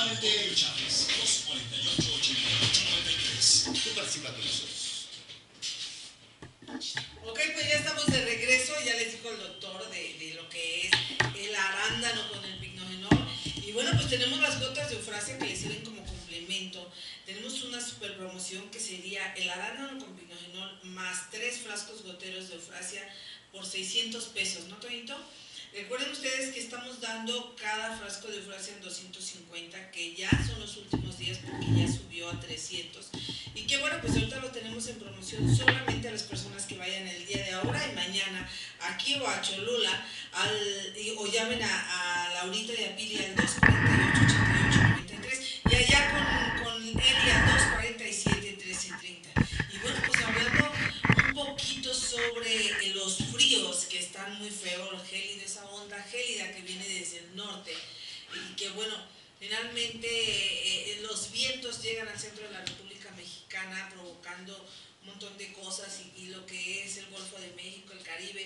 nuevamente Chávez, 248-8893. Tú participa con nosotros. Ok, pues ya estamos de regreso. Ya les dijo el doctor de lo que es el arándano con el picnogenol. Y bueno, pues tenemos las gotas de eufrasia que le sirven como complemento. Tenemos una super promoción que sería el arándano con picnogenol más 3 frascos goteros de eufrasia por 600 pesos, ¿no, Toñito? Recuerden ustedes que estamos dando cada frasco de eufrasia en 250, que ya son los últimos días porque ya subió a 300. Y que bueno, pues ahorita lo tenemos en promoción solamente a las personas que vayan el día de ahora y mañana aquí o a Cholula, o llamen a Laurita y a Pili al 248-8893 y allá con Eli al 247-1330. Y bueno, pues hablando un poquito sobre los fríos que están muy feos, gélido, esa onda gélida que viene desde el norte y que bueno, finalmente los vientos llegan al centro de la República Mexicana provocando un montón de cosas y lo que es el Golfo de México, el Caribe,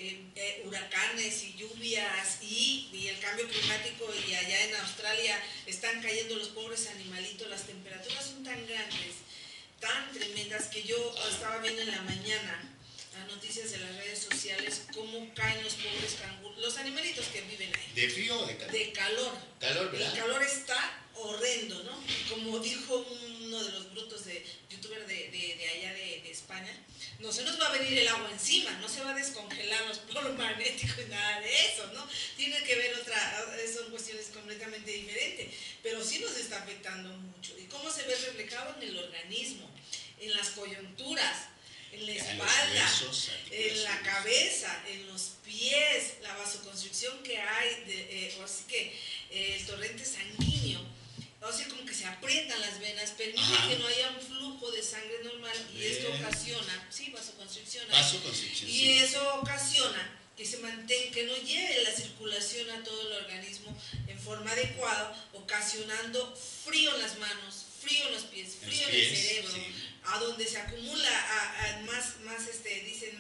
huracanes y lluvias y el cambio climático, y allá en Australia están cayendo los pobres animalitos, las temperaturas son tan grandes, tan tremendas, que yo estaba viendo en la mañana las noticias de las redes sociales, cómo caen los pobres canguros, los animalitos que viven ahí. ¿De frío o de calor? De calor. Calor, ¿verdad? El calor está horrendo, ¿no? Como dijo uno de los brutos youtuber de allá de España, no se nos va a venir el agua encima, no se va a descongelar los polos magnéticos y nada de eso, ¿no? Tiene que ver son cuestiones completamente diferentes, pero sí nos está afectando mucho. ¿Y cómo se ve reflejado en el organismo? En las coyunturas, en la espalda, en la cabeza, en los pies, la vasoconstricción que hay, o así que el torrente sanguíneo, o sea, como que se aprietan las venas, permite que no haya un flujo de sangre normal y esto ocasiona, vasoconstricción, y eso ocasiona que se mantenga, que no lleve la circulación a todo el organismo en forma adecuada, ocasionando frío en las manos, frío en los pies, frío en el cerebro, a donde se acumula dicen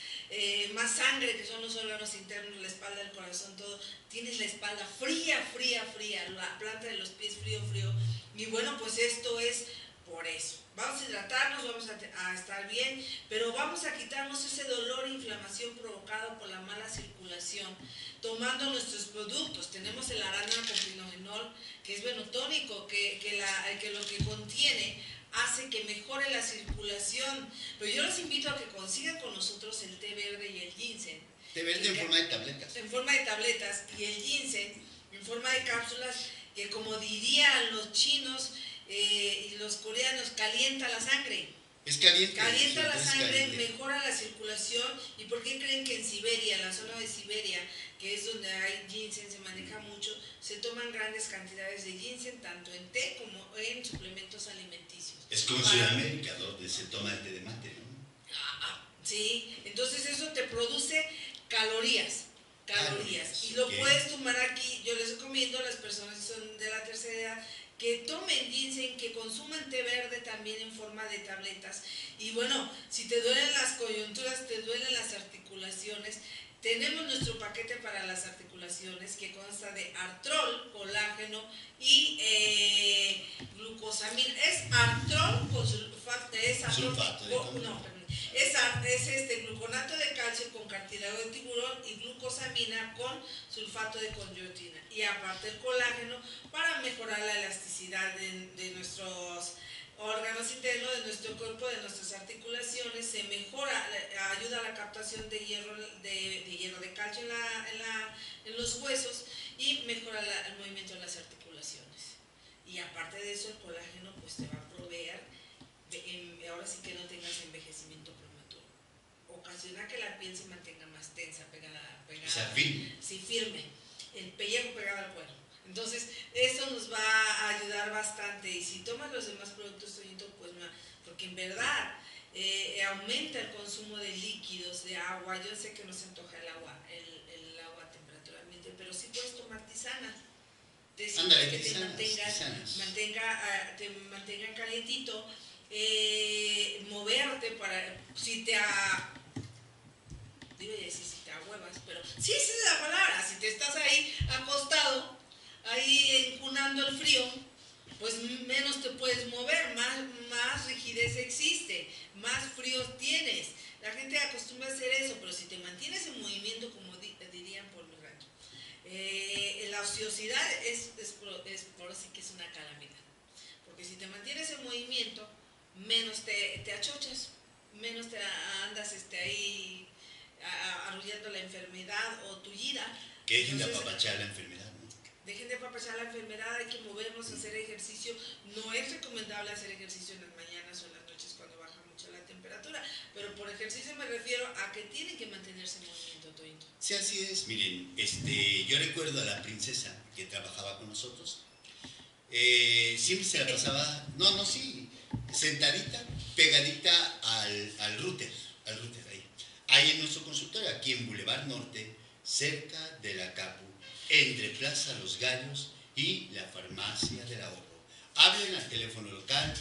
más sangre, que son los órganos internos, la espalda, el corazón, todo. Tienes la espalda fría, la planta de los pies frío. Y bueno, pues esto es por eso. Vamos a hidratarnos, vamos a estar bien, pero vamos a quitarnos ese dolor e inflamación provocado por la mala circulación, tomando nuestros productos. Tenemos el arándano con picnogenol, que es venotónico, que lo que contiene hace que mejore la circulación. Pero yo los invito a que consigan con nosotros el té verde y el ginseng. Té verde en forma de tabletas. En forma de tabletas, y el ginseng en forma de cápsulas, que como dirían los chinos y los coreanos, calienta la sangre. Es caliente. Calienta la sangre, mejora la circulación. ¿Y por qué creen que en Siberia, en la zona de Siberia, que es donde hay ginseng, se maneja mucho, se toman grandes cantidades de ginseng, tanto en té como en suplementos alimenticios? Es como Sudamérica, donde se toma el té de mate, ¿no? Sí, entonces eso te produce calorías. Y lo puedes tomar aquí. Yo les recomiendo a las personas que son de la tercera edad que tomen ginseng, que consuman té verde también en forma de tabletas. Y bueno, si te duelen las coyunturas, te duelen las articulaciones, tenemos nuestro paquete para las articulaciones que consta de artrol, colágeno y glucosamina. Es artrol con sulfato, es gluconato de calcio con cartílago de tiburón y glucosamina con sulfato de chondroitina. Y aparte el colágeno para mejorar la elasticidad de nuestros órganos internos, de nuestro cuerpo, de nuestras articulaciones. Se mejora, ayuda a la captación de hierro, de calcio en los huesos, y mejora el movimiento de las articulaciones. Y aparte de eso, el colágeno pues te va a proveer, ahora sí que no tengas envejecimiento prematuro. Ocasiona que la piel se mantenga más tensa, pegada, o sea, firme. Sí, firme. El pellejo pegado al cuero. Entonces, eso nos va a ayudar bastante. Y si tomas los demás productos, pues porque en verdad aumenta el consumo de líquidos, de agua. Yo sé que no se antoja el agua a temperatura ambiente, pero sí puedes tomar tisanas. Ándale, que te mantengan calientito, moverte si te ahuevas, pero sí, esa es la palabra. Si te estás ahí acostado, ahí encunando el frío, pues menos te puedes mover, más rigidez existe, más frío tienes. La gente acostumbra a hacer eso, pero si te mantienes en movimiento, como dirían por mi rancho, la ociosidad por así que es una calamidad. Porque si te mantienes en movimiento, menos te achochas, menos te andas ahí arrullando la enfermedad o tullida. Que dejen de apapachar la enfermedad, ¿no? Dejen de apapachar la enfermedad, hay que movernos, hacer ejercicio. No es recomendable hacer ejercicio en las mañanas o en las noches cuando baja mucho la temperatura, pero por ejercicio me refiero a que tienen que mantenerse en movimiento, Toñito. Sí, así es. Miren, yo recuerdo a la princesa que trabajaba con nosotros. Siempre se la pasaba, sentadita, pegadita al router ahí en nuestro consultorio, aquí en Boulevard Norte, cerca de la Capu, entre Plaza Los Gallos y la Farmacia del Ahorro. Hablen al teléfono local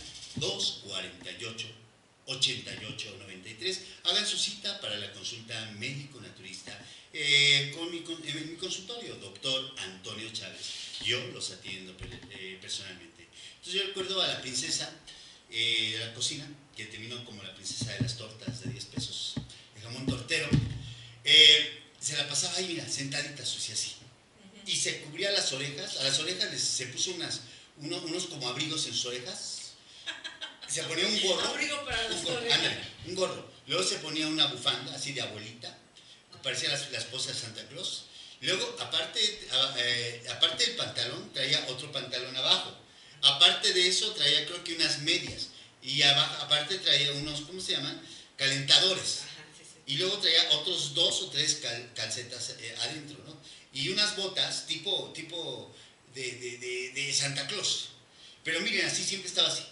248-8893. Hagan su cita para la consulta médico-naturista en mi consultorio, doctor Antonio Chávez. Yo los atiendo personalmente. Entonces yo recuerdo a la princesa de la cocina, que terminó como la princesa de las tortas de 10 pesos, de jamón tortero. Se la pasaba ahí, mira, sentadita, sucia así. Y se cubría las orejas. A las orejas se puso unos como abrigos en sus orejas. Se ponía un gorro. Abrigo para las orejas. Ándale, un gorro. Luego se ponía una bufanda así de abuelita, que parecía la esposa de Santa Claus. Luego, aparte del pantalón, traía otro pantalón abajo. Aparte de eso, traía creo que unas medias. Y abajo, aparte traía unos, ¿cómo se llaman? Calentadores. Ajá, sí. Y luego traía otros 2 o 3 calcetas adentro, ¿no? Y unas botas tipo de Santa Claus. Pero miren, así siempre estaba así.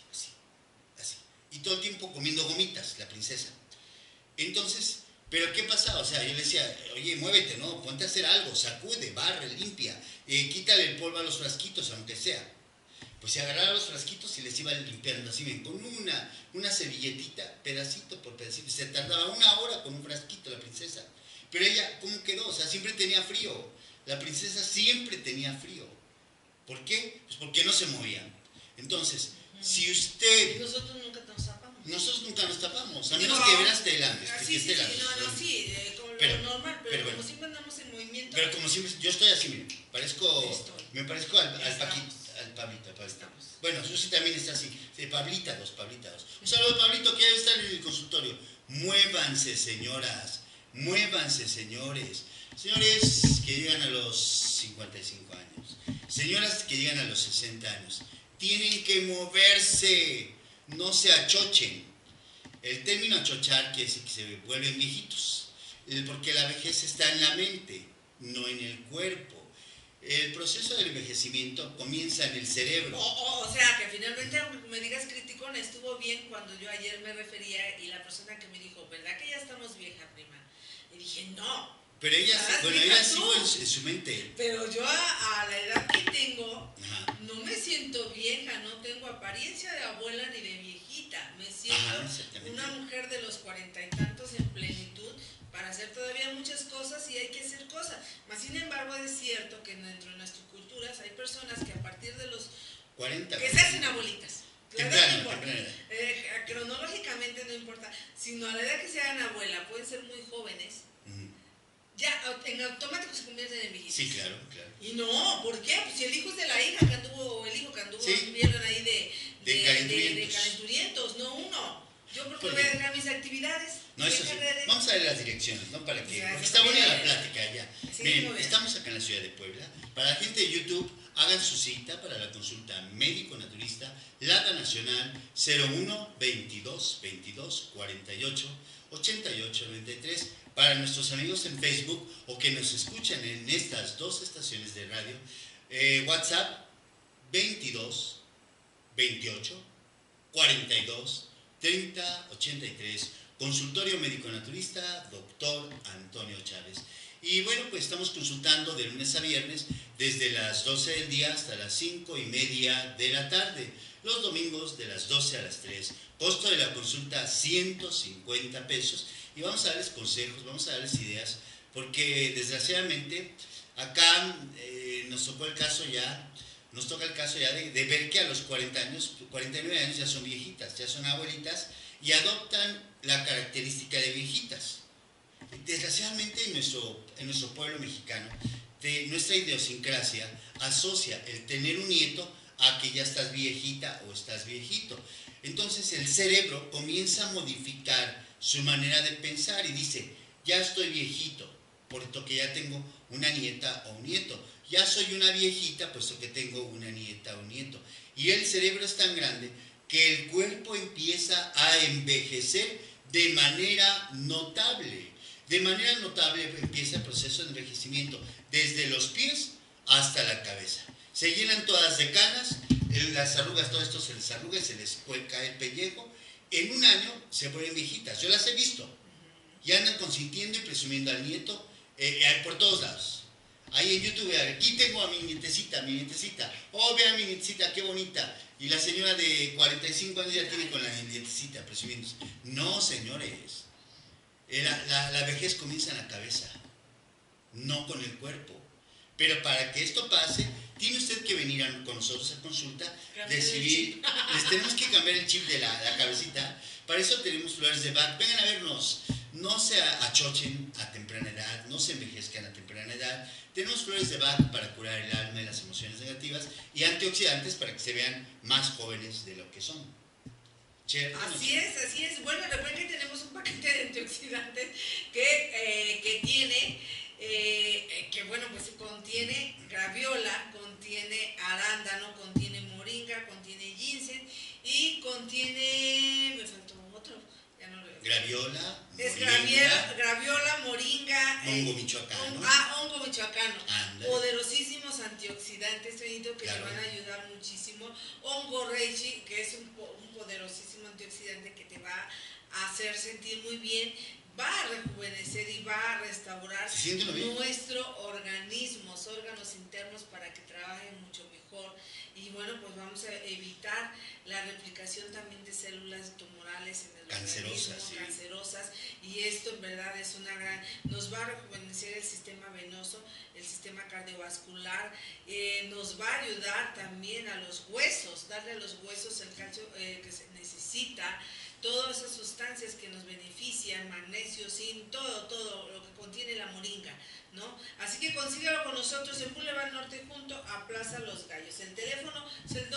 Y todo el tiempo comiendo gomitas, la princesa. Entonces, ¿pero qué pasaba? O sea, yo le decía, oye, muévete, ¿no? Ponte a hacer algo, sacude, barre, limpia, quítale el polvo a los frasquitos, aunque sea. Pues se agarraba los frasquitos y les iba limpiando así, ven, con una servilletita, pedacito por pedacito. Se tardaba 1 hora con un frasquito la princesa. Pero ella, ¿cómo quedó? O sea, siempre tenía frío. La princesa siempre tenía frío. ¿Por qué? Pues porque no se movían. Entonces, si usted... Y nosotros nunca nos tapamos. Nosotros nunca nos tapamos, a menos que veras Tailandia. Como lo normal, pero como siempre andamos en movimiento. Pero como siempre, yo estoy así, miren, me parezco al Pablito. Bueno, Susi también está así, Pablita 2. Un saludo, Pablito, que ya está en el consultorio. Muévanse, señoras, muévanse, señores. Señores que llegan a los 55 años, señoras que llegan a los 60 años, tienen que moverse, no se achochen. El término achochar quiere decir que se vuelven viejitos, porque la vejez está en la mente, no en el cuerpo. El proceso del envejecimiento comienza en el cerebro. O sea, que finalmente, aunque me digas criticón, estuvo bien cuando yo ayer me refería y la persona que me dijo, ¿verdad que ya estamos vieja, prima? Y dije, no. Pero ella sigo en su mente. Pero yo a la edad que tengo, Ajá. no me siento vieja, no tengo apariencia de abuela ni de viejita. Me siento una mujer de los 40 y tantos en plenitud para hacer todavía muchas cosas y hay que hacer cosas. Mas, sin embargo, es cierto que dentro de nuestras culturas hay personas que a partir de los 40 que se hacen abuelitas. La edad no importa. Cronológicamente no importa, sino a la edad que se hagan abuela, pueden ser muy jóvenes. Ya en automático se convierten en viejitos. Sí, claro. Y no, ¿por qué? Pues si el hijo es de la hija que anduvo, o el hijo que anduvo, sí, vieron ahí de calenturientos. Calenturientos, no uno. Yo porque voy a dejar mis actividades. No, eso sí. Vamos a ver las direcciones, ¿no? Para que, porque está buena la plática ya. Sí, miren, estamos acá en la ciudad de Puebla. Para la gente de YouTube, hagan su cita para la consulta médico-naturista, Lata Nacional 01 22 22 48 88 93. Para nuestros amigos en Facebook o que nos escuchan en estas 2 estaciones de radio, WhatsApp 22 28 42 30 83. Consultorio médico naturista, doctor Antonio Chávez. Y bueno, pues estamos consultando de lunes a viernes desde las 12 del día hasta las 5:30 de la tarde. Los domingos de las 12 a las 3. Costo de la consulta 150 pesos. Y vamos a darles consejos, vamos a darles ideas, porque desgraciadamente acá nos tocó el caso ya nos toca el caso ya de ver que a los 40 años, 49 años ya son viejitas, ya son abuelitas y adoptan la característica de viejitas. Desgraciadamente en nuestro pueblo mexicano, de nuestra idiosincrasia asocia el tener un nieto a que ya estás viejita o estás viejito. Entonces el cerebro comienza a modificar su manera de pensar y dice, ya estoy viejito, puesto que ya tengo una nieta o un nieto. Ya soy una viejita, puesto que tengo una nieta o un nieto. Y el cerebro es tan grande que el cuerpo empieza a envejecer de manera notable. De manera notable empieza el proceso de envejecimiento, desde los pies hasta la cabeza. Se llenan todas de canas, las arrugas, todo esto se les arruga, se les cae el pellejo. En un año se vuelven viejitas, yo las he visto. Y andan consintiendo y presumiendo al nieto por todos lados. Ahí en YouTube, aquí tengo a mi nietecita. Oh, vean mi nietecita, qué bonita. Y la señora de 45 años ya tiene con la nietecita presumiendo. No, señores. La vejez comienza en la cabeza, no con el cuerpo. Pero para que esto pase, tiene usted que venir con nosotros a consulta, decidir, les tenemos que cambiar el chip de la cabecita. Para eso tenemos flores de Bach. Vengan a vernos, no se achochen a temprana edad, no se envejezcan a temprana edad. Tenemos flores de Bach para curar el alma y las emociones negativas y antioxidantes para que se vean más jóvenes de lo que son. Así es. Bueno, recuerden que tenemos un paquete de antioxidantes que tiene, que bueno, pues contiene graviola, contiene arándano, contiene moringa, contiene ginseng y contiene, me faltó otro, ya no lo Graviola, es graviola, moringa, hongo michoacano. Hongo michoacano. Poderosísimos antioxidantes, Toñito, que te van a ayudar muchísimo. Hongo reishi, que es un poderosísimo antioxidante que te va a hacer sentir muy bien, va a rejuvenecer y va a restaurar nuestro organismo, los órganos internos para que trabajen mucho mejor. Y bueno, pues vamos a evitar la replicación también de células tumorales en el organismo, cancerosas, y esto en verdad es una gran, nos va a rejuvenecer el sistema venoso, el sistema cardiovascular, nos va a ayudar también a los huesos, darle a los huesos el calcio que se necesita, todas esas sustancias que nos benefician, magnesio, zinc, todo lo que contiene la moringa, ¿no? Así que consíguelo con nosotros en Boulevard Norte junto a Plaza Los Gallos. El teléfono es el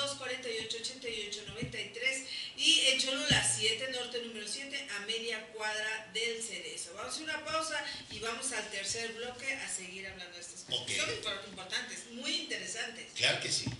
248-8893 y en Cholula 7 Norte número 7 a media cuadra del Cerezo. Vamos a hacer una pausa y vamos al tercer bloque a seguir hablando de estas cosas. Son importantes, muy interesantes. Claro que sí.